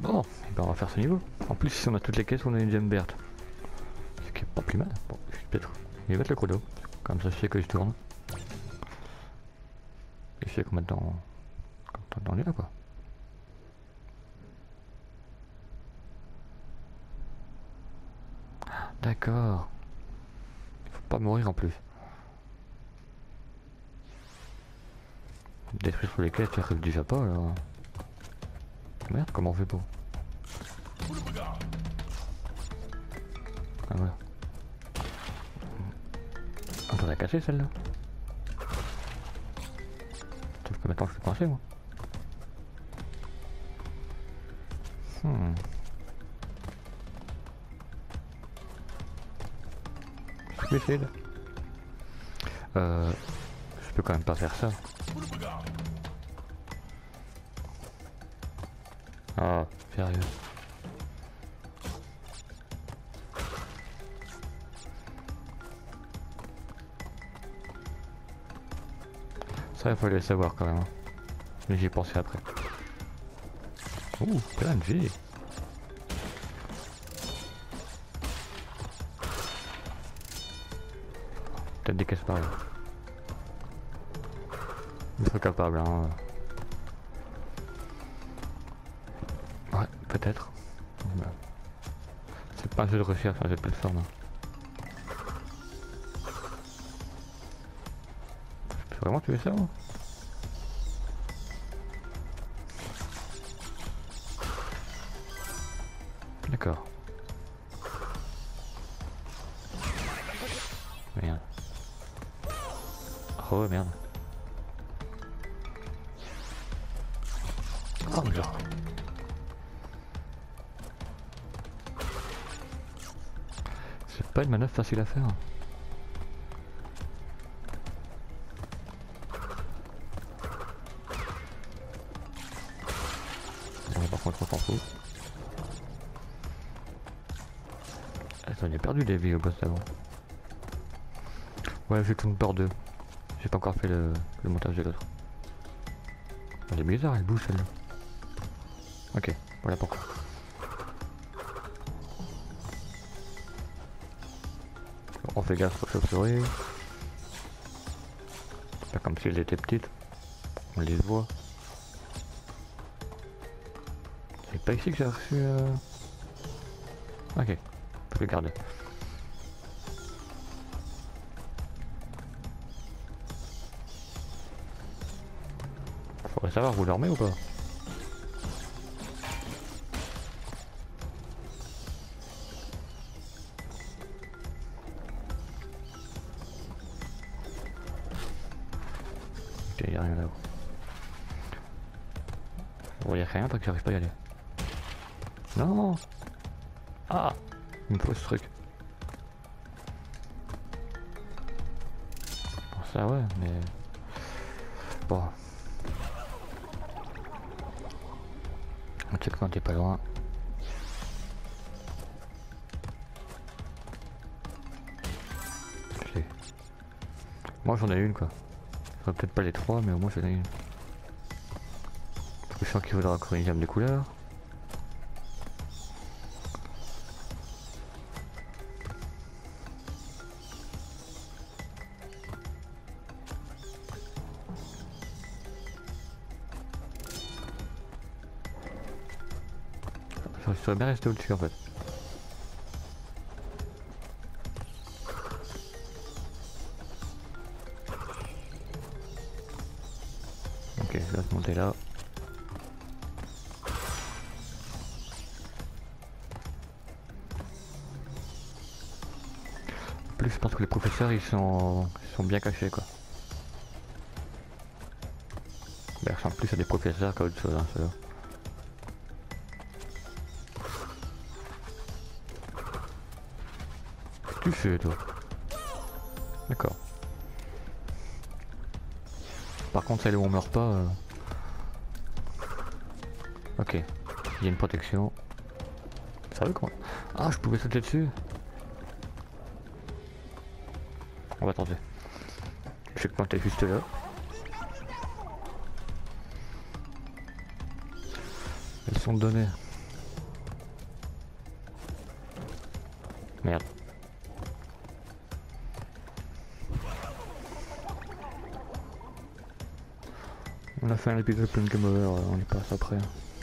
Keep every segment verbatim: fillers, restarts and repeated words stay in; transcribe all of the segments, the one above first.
Bon, et ben on va faire ce niveau. En plus, si on a toutes les caisses, on a une gemme verte. Ce qui est pas plus mal. Bon, je vais peut-être je vais mettre le chrono. Comme ça, je sais que je tourne. Et je sais combien de temps. Combien de temps on est là, quoi. D'accord. Il faut pas mourir en plus. Détruire sur les caisses, tu arrives déjà pas alors. Merde, comment on fait pour. Ah voilà. On t'en a cassé celle-là. Sauf que maintenant je suis coincé moi. Hmm. Suicide. Euh. Je peux quand même pas faire ça. Ah, sérieux. Ça, il fallait le savoir quand même. Hein. Mais j'y ai pensé après. Ouh, plein de vie. Peut-être des caisses par là. Il serait capable, hein. Ouais, peut-être. C'est pas un jeu de recherche, un jeu de plateforme. Hein. Je peux vraiment tuer ça, moi? D'accord. Merde. Oh merde. Oh merde. C'est pas une manœuvre facile à faire. Bon, par contre on s'en fout. Attends, j'ai perdu des vies au boss d'avant. Ouais, j'ai tourné par deux. J'ai pas encore fait le, le montage de l'autre. Elle est bizarre, elle bouge celle-là. Ok, voilà pourquoi. On fait gaffe aux chauves-souris. Pas comme si elles étaient petites. On les voit. C'est pas ici que j'ai reçu... Euh... Ok, on peut le garder. Faudrait savoir, vous dormez ou pas? Ok, y'a rien là-haut. Bon, y'a rien tant que j'arrive pas à y aller. Non. Ah, il me faut ce truc. Bon, ça ouais, mais... Bon. On check quand t'es pas loin. Moi j'en ai une quoi. Enfin, peut-être pas les trois, mais au moins j'en ai une. Parce que je sens qu'il faudra encore une gamme de couleurs. Je serais bien resté au-dessus en fait. Ok, je vais te monter là. En plus je pense que les professeurs ils sont, ils sont bien cachés quoi. Ils ressemblent plus à des professeurs qu'à autre chose hein, ceux-là. Tu fais toi. D'accord. Par contre celle où on meurt pas... Euh... Ok. Il y a une protection. Ça veut quoi? Ah je pouvais sauter dessus. On va tenter. Je sais que quand t'es juste là. Elles sont données. Merde. On a fait un épisode plein de game over, on y passe après.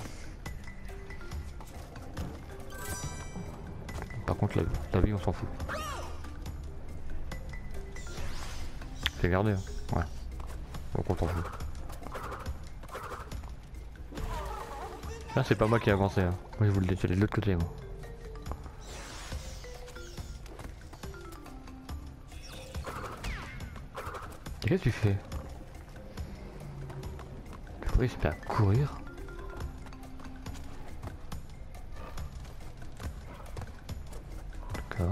Par contre la, la vie on s'en fout. C'est gardé hein. Ouais. Donc on s'en fout. Là c'est pas moi qui ai avancé hein. Moi je vous le dis, j'allais de l'autre côté moi. Qu'est-ce que tu fais? Oui, c'est bien courir. D'accord.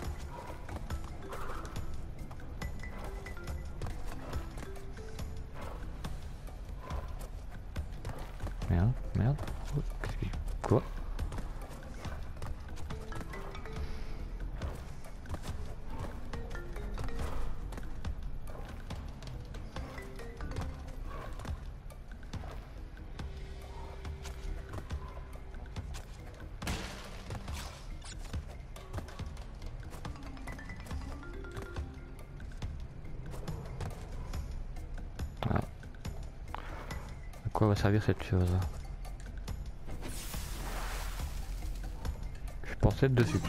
Merde, merde. Qu'est-ce qui... Quoi? Ah. À quoi va servir cette chose? Je pensais être dessus.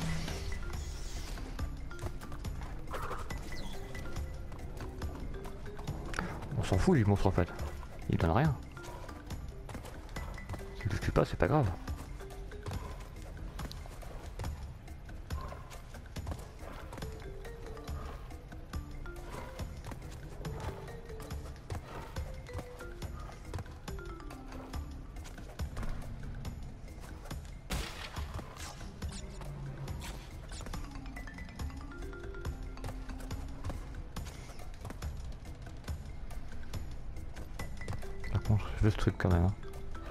On s'en fout du monstre en fait. Il donne rien. Si je le tue pas, c'est pas grave. Par contre, je veux ce truc quand même. Hein.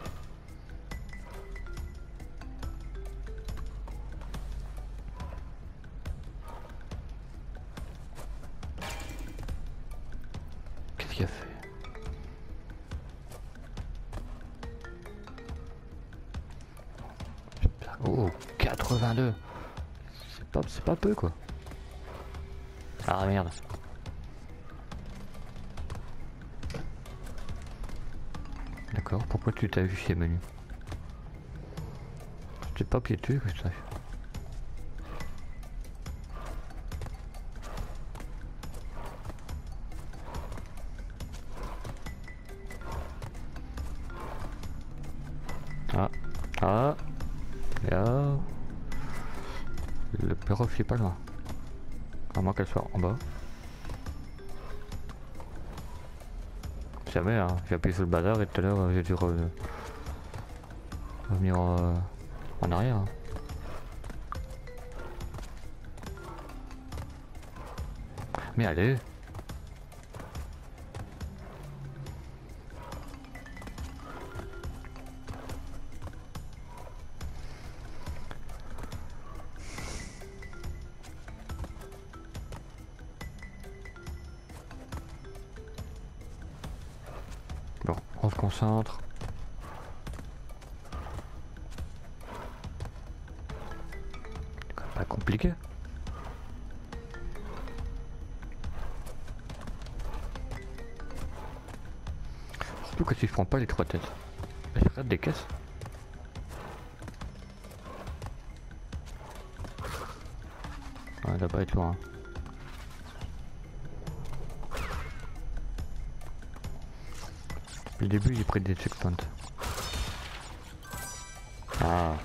Qu'est-ce qu'il a fait? Oh, quatre-vingt-deux. C'est pas, c'est pas peu quoi. Ah merde. D'accord, pourquoi tu t'as vu chez menu? Je t'ai pas piété que ça. Ah, ah, là. Le perrof il est pas loin. À moins qu'elle soit en bas. Jamais, hein. J'ai appuyé sur le bazar et tout à l'heure j'ai dû re... revenir euh, en arrière. Hein. Mais allez. Bon, on se concentre. C'est pas compliqué. Surtout que si je prends pas les trois têtes. Je rate des caisses. Ouais, ça va pas être loin. Hein. Le début j'ai pris des checkpoints. Ah.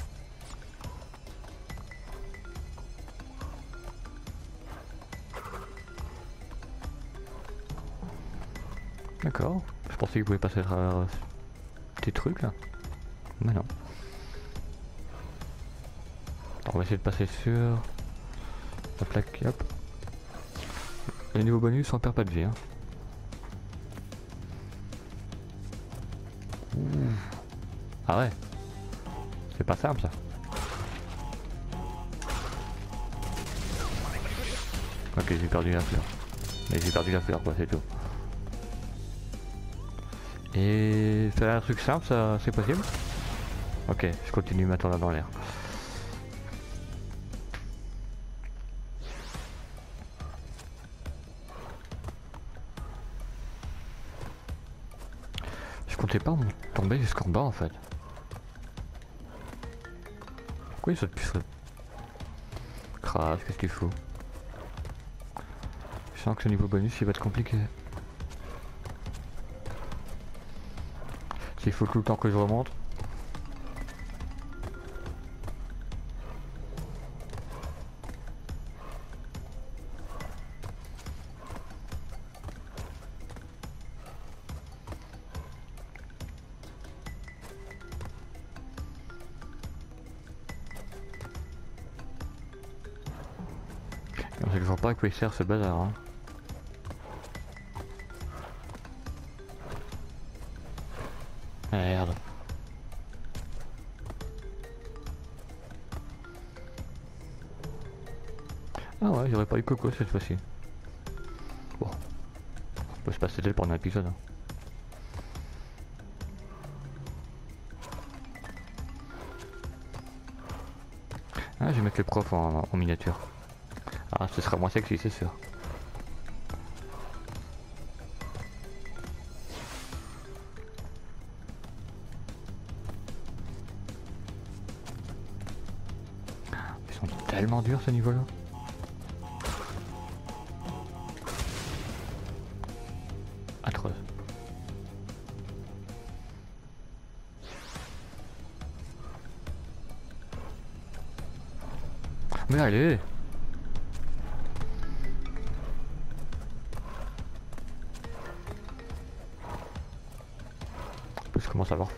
D'accord. Je pensais qu'il pouvait passer à travers ces trucs là. Mais non. Alors, on va essayer de passer sur la plaque. Hop. Et niveau bonus on perd pas de vie. Hein. Ouh. Ah ouais. C'est pas simple ça. Ok, j'ai perdu la fleur. Mais j'ai perdu la fleur quoi, c'est tout. Et faire un truc simple, ça c'est possible? Ok, je continue maintenant là dans l'air. comptais pas tomber jusqu'en bas en fait. Pourquoi il saute plus ça? Crash, qu'est-ce qu'il faut? Je sens que ce niveau bonus il va être compliqué. S'il faut tout le temps que je remonte. Je vois pas à quoi il sert ce bazar. Hein. Merde. Ah ouais, j'aurais pas eu Coco cette fois-ci. Bon. On peut se passer d'elle pendant l'épisode. Hein. Ah, je vais mettre le prof en, en miniature. Ah, ce sera moins sexy, c'est sûr. Ils sont tellement durs ce niveau-là. Atroce. Mais allez! Je commence à voir.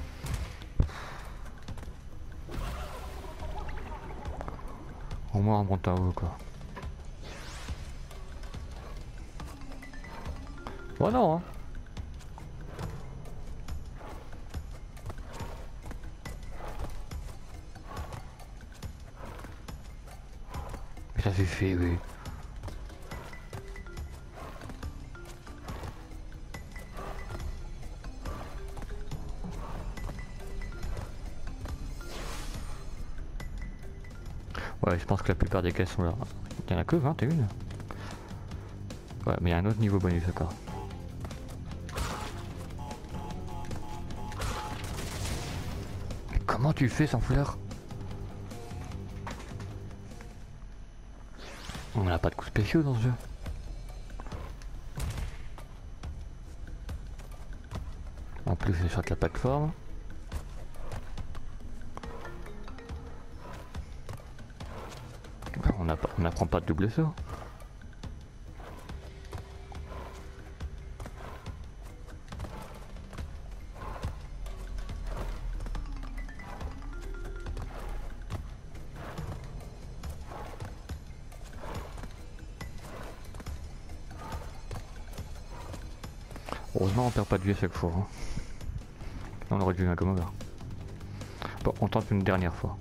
Au moins on monte en haut quoi. Oh non hein. Mais ça suffit oui. Ouais, je pense que la plupart des caisses sont là. Il y en a que vingt et une. Ouais, mais il y a un autre niveau bonus encore. Mais comment tu fais sans fleur? On n'a pas de coups spéciaux dans ce jeu. En plus, je saute la plateforme. On n'apprend pas de double saut. Heureusement on perd pas de vie à chaque fois. Hein. On aurait dû un comme over. Bon, on tente une dernière fois.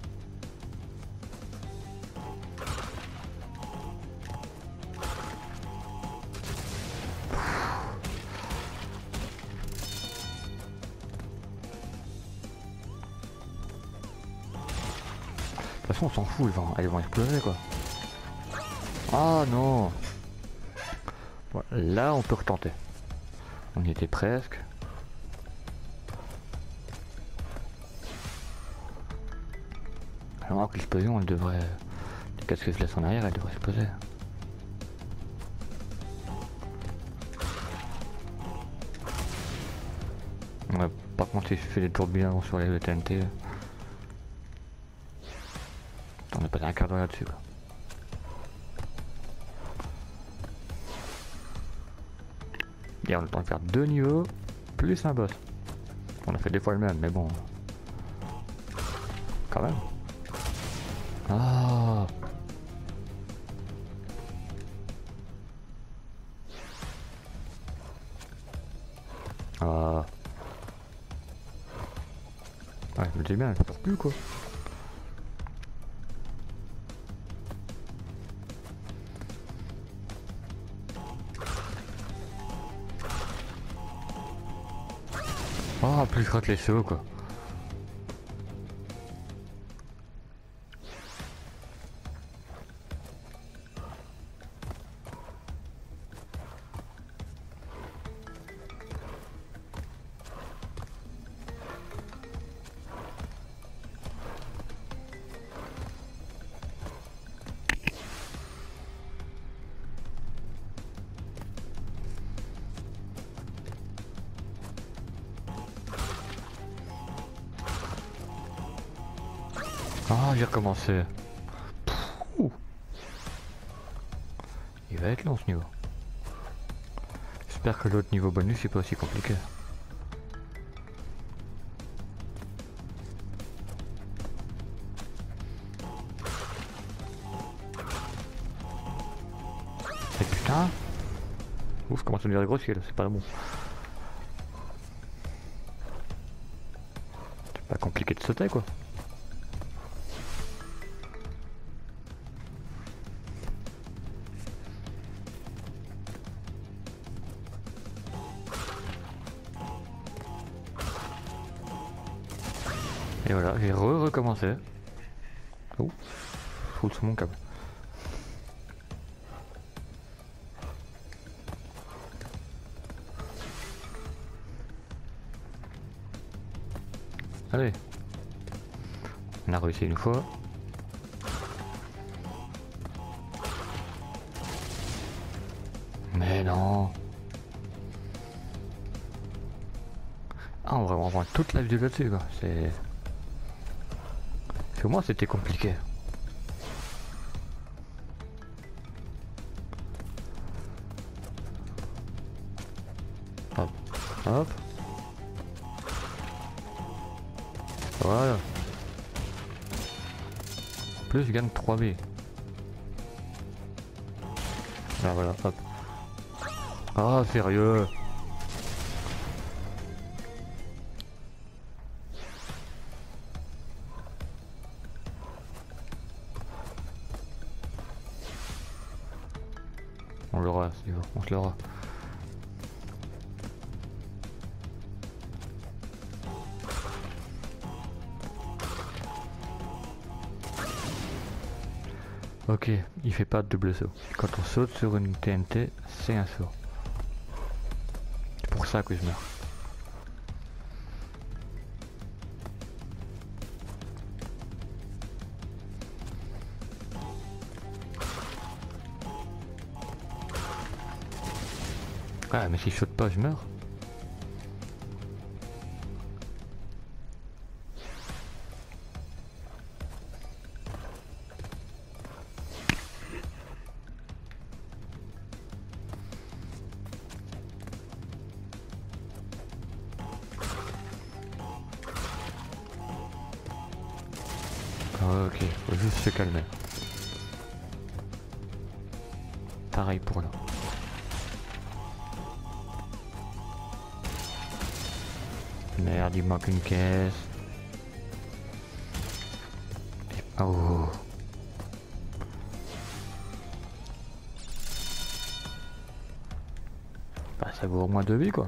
De toute façon on s'en fout, elles vont, elles vont exploser quoi. Ah non. Bon, là on peut retenter. On y était presque. Alors que l'explosion elle devrait... Les casques que je laisse en arrière elle devrait exploser. Ouais, par contre si je fais des tourbillons sur les T N T... On a passé un quart d'heure là-dessus quoi. Et on a le temps de faire deux niveaux, plus un boss. On a fait des fois le même, mais bon. Quand même. Ah. Ah. Ouais, je me dis bien, elle ne part plus quoi. Ah, plus je rate les sauts quoi. Ah, j'ai recommencé. Ouh. Il va être long ce niveau. J'espère que l'autre niveau bonus est pas aussi compliqué. Et putain. Ouf, je commence à devenir grossier là, c'est pas bon. C'est pas compliqué de sauter quoi. Et voilà, j'ai re-recommencé. Oh, je roule sur mon câble. Allez. On a réussi une fois. Mais non. Ah, on va vraiment prendre toute la vidéo là-dessus quoi. C'est... Pour moi c'était compliqué. Hop, hop. Voilà. En plus je gagne trois B. Ah voilà, hop. Ah sérieux. On l'aura, on se l'aura. Ok, il fait pas de double saut. Quand on saute sur une T N T, c'est un saut. C'est pour ça que je meurs. Ah mais si je saute pas, je meurs. Ok, faut juste se calmer. Pareil pour là. Merde, il manque une caisse. Oh. Bah ça vaut au moins deux vies quoi.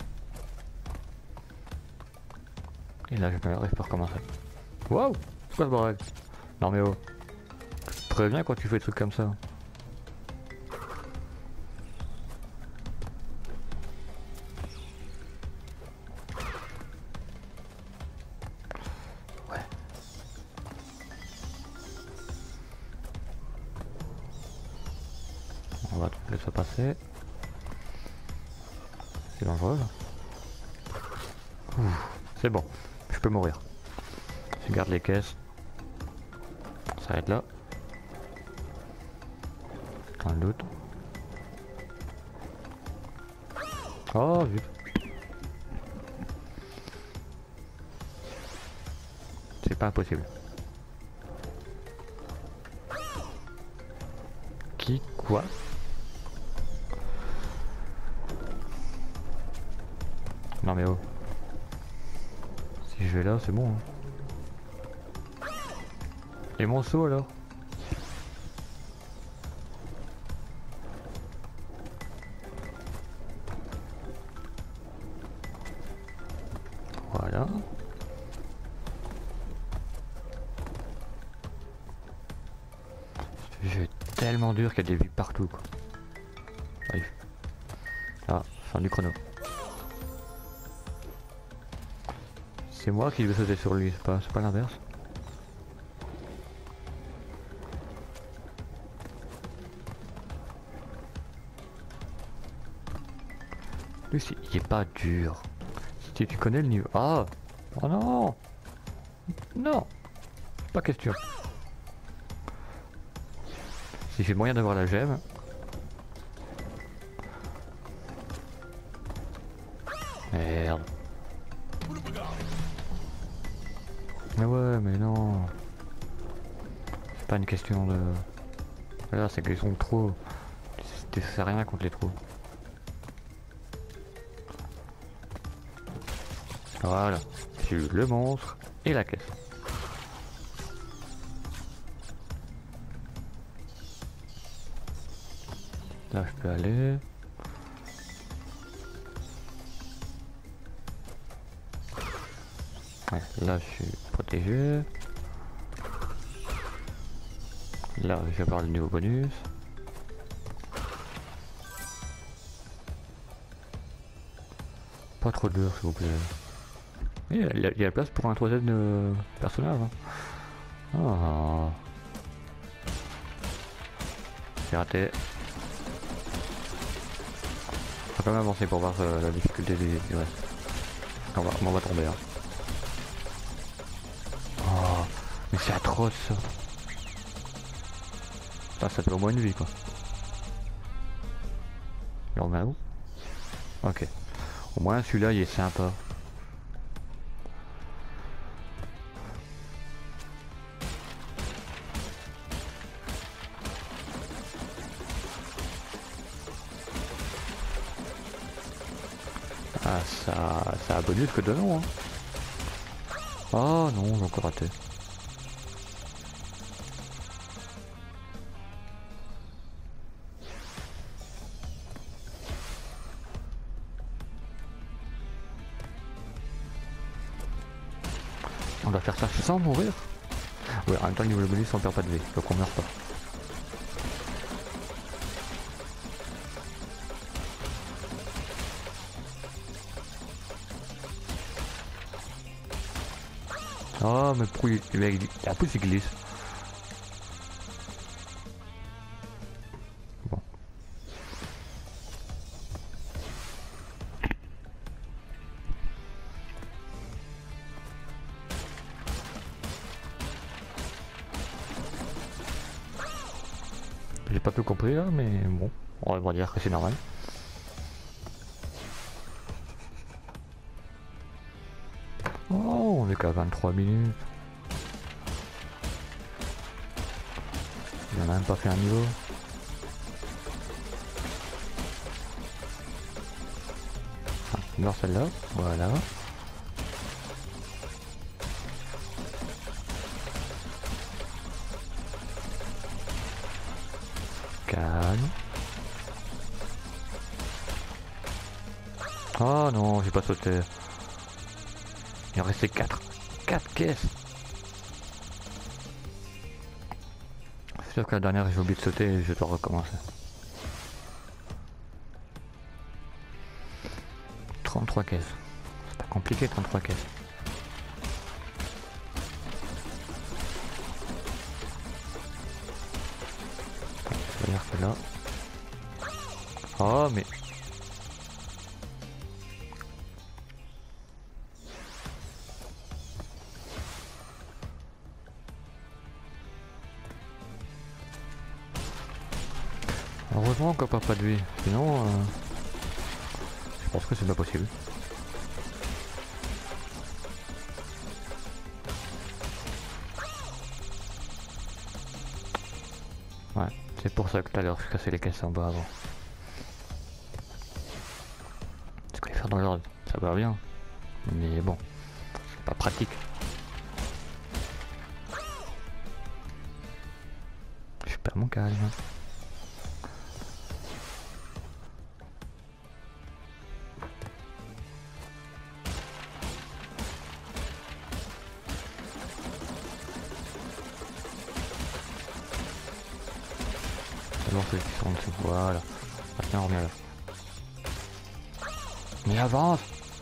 Et là je meurs et je peux recommencer. Waouh! C'est quoi ce bordel? Non mais oh. Préviens quand tu fais des trucs comme ça. Ouais. On va te laisser passer. C'est dangereux là. C'est bon, je peux mourir. Je garde les caisses. Ça va être là. Un doute. Oh vite. C'est pas impossible. Qui? Quoi? Non mais oh. Si je vais là, c'est bon. Hein. Et mon saut alors? Voilà. Ce jeu est tellement dur qu'il y a des vies partout quoi. Arrive. Ah, fin du chrono. C'est moi qui vais sauter sur lui, c'est pas, c'est pas l'inverse. Lui, il est pas dur. Si tu connais le niveau... Ah! Oh non! Non! Pas question. Si j'ai moyen d'avoir la gemme. Merde. Mais ouais, mais non. C'est pas une question de... Là, c'est qu'ils sont trop... Tu fais rien contre les trous. Voilà. J'ai eu le monstre et la caisse. Là, je peux aller. Ouais, là, je suis protégé. Là, je vais avoir le niveau bonus. Pas trop dur, s'il vous plaît. Il y, a, il y a la place pour un troisième euh, personnage. Hein. Oh. C'est raté. Faut quand même avancer pour voir euh, la difficulté du, du reste. On va, on va tomber. Hein. Oh, mais c'est atroce ça. Ah, ça fait au moins une vie quoi. Et on met où? Ok. Au moins celui-là il est sympa. Ah ça, ça a bonus que de nom hein. Oh non, j'ai encore raté. On doit faire ça sans mourir. Ouais, en même temps niveau de bonus on perd pas de vie, donc on meurt pas. Oh mais pourquoi il, il, il, il, en plus il glisse. Bon. J'ai pas tout compris là, mais bon, on va dire que c'est normal. Oh, on est qu'à vingt-trois minutes. Il en a même pas fait un niveau. Ah, meurt celle-là, voilà. Calme. Oh non, j'ai pas sauté. Il en restait quatre. quatre caisses. C'est sûr que la dernière j'ai oublié de sauter et je dois recommencer. trente-trois caisses. C'est pas compliqué trente-trois caisses. Ça veut dire que là... Oh mais... Heureusement qu'on perd pas de vie, sinon euh, je pense que c'est pas possible. Ouais, c'est pour ça que tout à l'heure je cassais les caisses en bas avant. Ce que les faire dans l'ordre, ça va bien, mais bon, c'est pas pratique. Je perds mon calme. Ceux qui sont en dessous, voilà. Maintenant on revient là. Mais avance!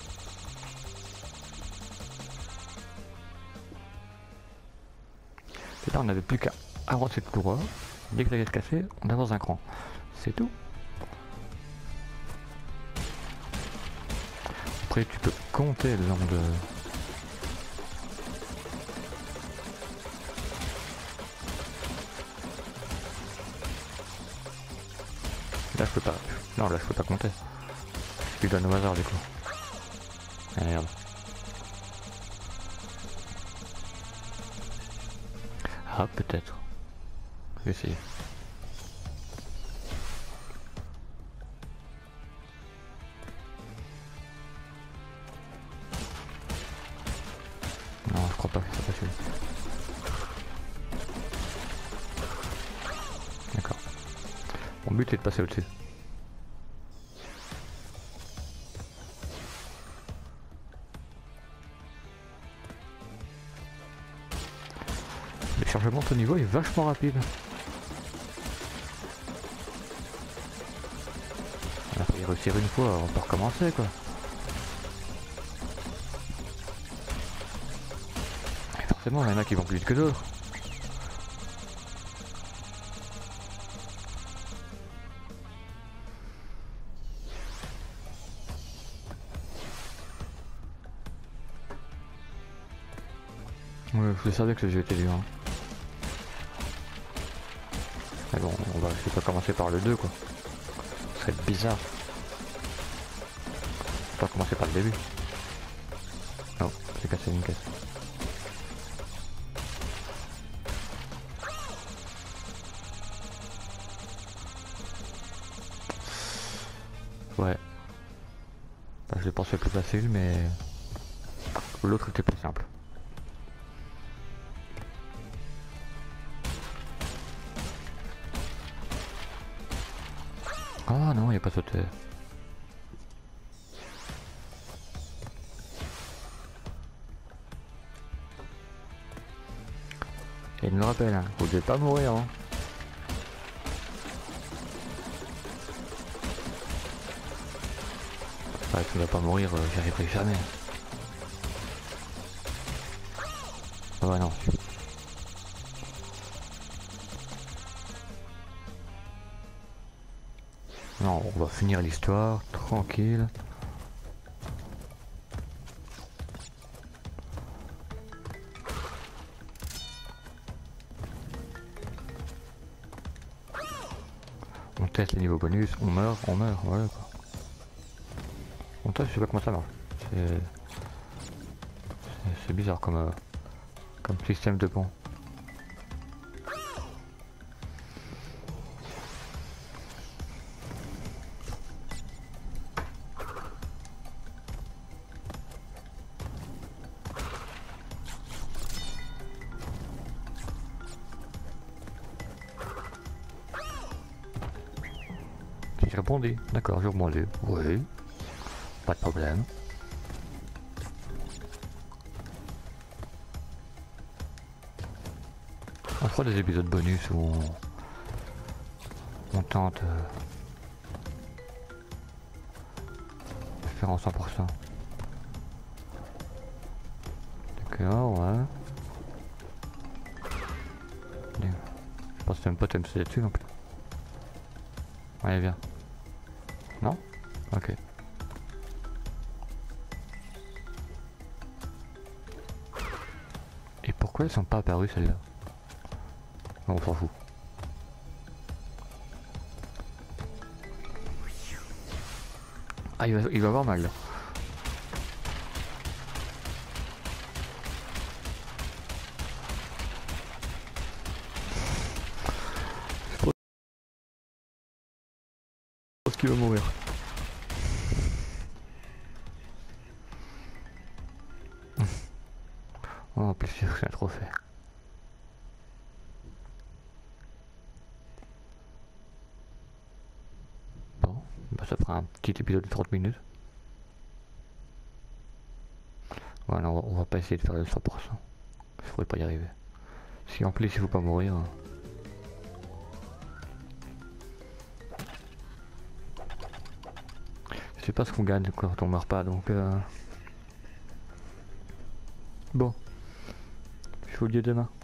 Et là on n'avait plus qu'à avancer tout droit. Dès que la caisse cassée, on avance un cran. C'est tout. Après tu peux compter le nombre de... peux pas. Non, là je peux pas compter. Je donne au hasard du coup. Ah merde. Ah peut-être. Je vais essayer. Non, je crois pas que ça passe. D'accord. Mon but est de passer au-dessus. Le chargement de ce niveau est vachement rapide. On a failli réussir une fois, on peut recommencer quoi. Et forcément, il y en a qui vont plus vite que d'autres. Ouais, je savais que ce jeu était dur. Hein. Mais bon, on va essayer de commencer par le deux quoi. Ce serait bizarre. On va commencer par le début. Non, j'ai cassé une caisse. Ouais. Bah, je l'ai pensé plus facile, mais l'autre était plus simple. Ah non, il n'y a pas sauté. Et il me rappelle, hein, vous devez pas mourir. Hein. Ouais, tu ne vas pas mourir, euh, j'y arriverai jamais. Ah ouais, non. Non, on va finir l'histoire, tranquille. On teste les niveaux bonus, on meurt, on meurt, voilà quoi. On teste, je sais pas comment ça marche. C'est... C'est bizarre comme, euh, comme système de pont. J'ai répondu, d'accord, j'ai répondu. Oui, pas de problème. On fera des épisodes bonus où on, on tente euh, de faire en cent pour cent. D'accord, ouais. Je pense que même pas t'aimes ça dessus non plus. Allez, viens. Non? Ok. Et pourquoi elles sont pas apparues celles-là? On s'en fout. Ah, il va, il va avoir mal là. Je pense qu'il va mourir. Oh, en plus, c'est un trophée. Bon, bah ça fera un petit épisode de trente minutes. Voilà, on va, on va pas essayer de faire le cent pour cent. Je pourrais pas y arriver. Si en plus il faut pas mourir. Hein. Je sais pas ce qu'on gagne quand on meurt pas, donc euh... bon. Je vous le dis demain.